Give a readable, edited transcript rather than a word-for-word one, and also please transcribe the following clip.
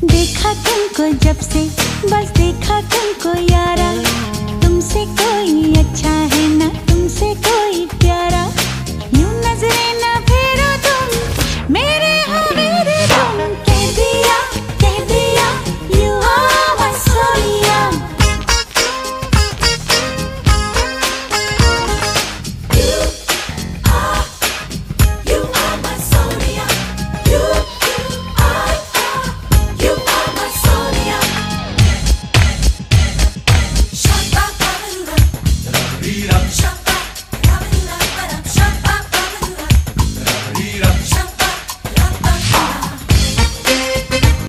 देखा तुमको जब से, बस देखा तुमको यारा, तुमसे कोई अच्छा है ना तुमसे कोई प्यारा, यूं नजरें ना